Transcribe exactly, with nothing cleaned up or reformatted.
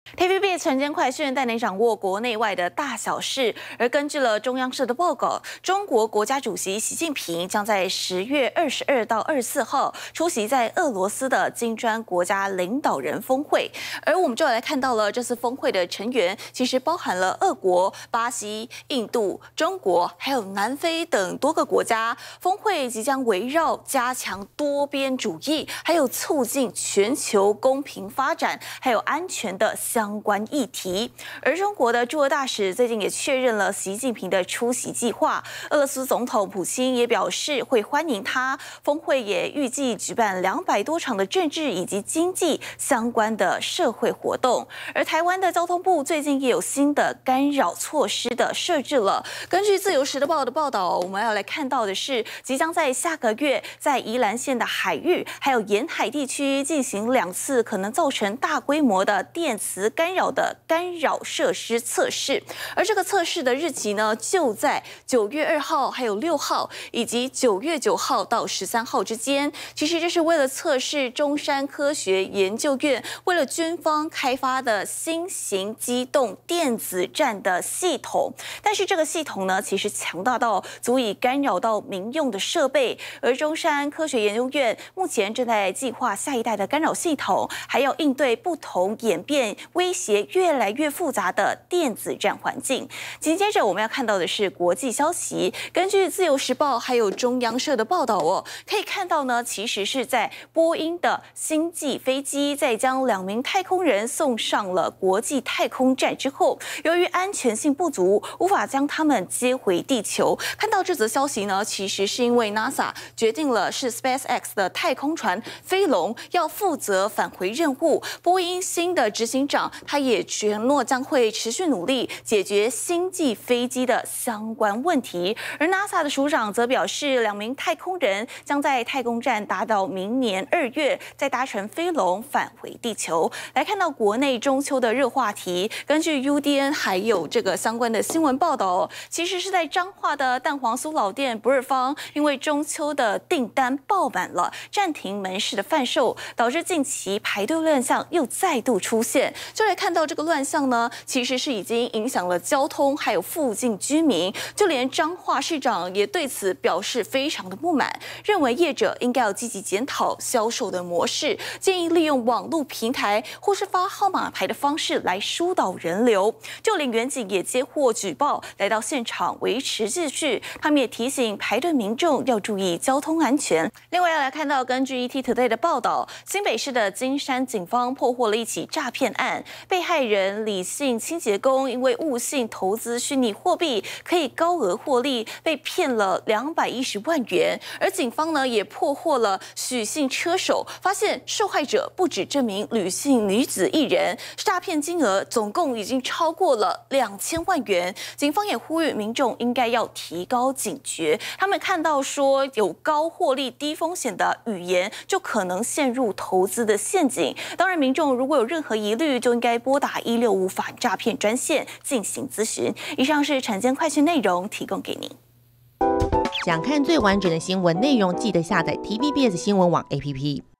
T V B 晨间快讯带您掌握国内外的大小事。而根据了中央社的报告，中国国家主席习近平将在十月二十二到二十四号出席在俄罗斯的金砖国家领导人峰会。而我们就来看到了这次峰会的成员，其实包含了俄国、巴西、印度、中国，还有南非等多个国家。峰会即将围绕加强多边主义，还有促进全球公平发展，还有安全的相关议题。而中国的驻俄大使最近也确认了习近平的出席计划。俄罗斯总统普京也表示会欢迎他。峰会也预计举办两百多场的政治以及经济相关的社会活动。而台湾的交通部最近也有新的干扰措施的设置了。根据自由时报的报道，我们要来看到的是，即将在下个月在宜兰县的海域还有沿海地区进行两次可能造成大规模的电磁干扰的干扰设施测试。而这个测试的日期呢，就在九月二号、还有六号以及九月九号到十三号之间。其实这是为了测试中山科学研究院为了军方开发的新型机动电子战的系统。但是这个系统呢，其实强大到足以干扰到民用的设备。而中山科学研究院目前正在计划下一代的干扰系统，还要应对不同演变、威胁越来越复杂的电子战环境。紧接着我们要看到的是国际消息。根据自由时报还有中央社的报道哦，可以看到呢，其实是在波音的星际飞机在将两名太空人送上了国际太空站之后，由于安全性不足，无法将他们接回地球。看到这则消息呢，其实是因为 NASA 决定了是 SpaceX 的太空船飞龙要负责返回任务。波音新的执行长他也承诺将会持续努力解决星际飞机的相关问题。而 NASA 的署长则表示，两名太空人将在太空站达到明年二月，再搭乘飞龙返回地球。来看到国内中秋的热话题，根据 U D N 还有这个相关的新闻报道，其实是在彰化的蛋黄酥老店不二坊，因为中秋的订单爆满了，暂停门市的贩售，导致近期排队乱象又再度出现。就来看到这个乱象呢，其实是已经影响了交通，还有附近居民，就连彰化市长也对此表示非常的不满，认为业者应该要积极检讨销售的模式，建议利用网络平台或是发号码牌的方式来疏导人流。就连远景也接获举报，来到现场维持秩序。他们也提醒排队民众要注意交通安全。另外要来看到，根据 E T Today 的报道，新北市的金山警方破获了一起诈骗案，被害人李姓清洁工因为误信投资虚拟货币可以高额获利，被骗了两百一十万元。而警方呢也破获了许姓车手，发现受害者不止这名吕姓女子一人，诈骗金额总共已经超过了两千万元。警方也呼吁民众应该要提高警觉，他们看到说有高获利低风险的语言，就可能陷入投资的陷阱。当然，民众如果有任何疑虑，就应该拨打一六五反诈骗专线进行咨询。以上是晨间快讯内容，提供给您。 想看最完整的新闻内容，记得下载 T V B S 新闻网 A P P。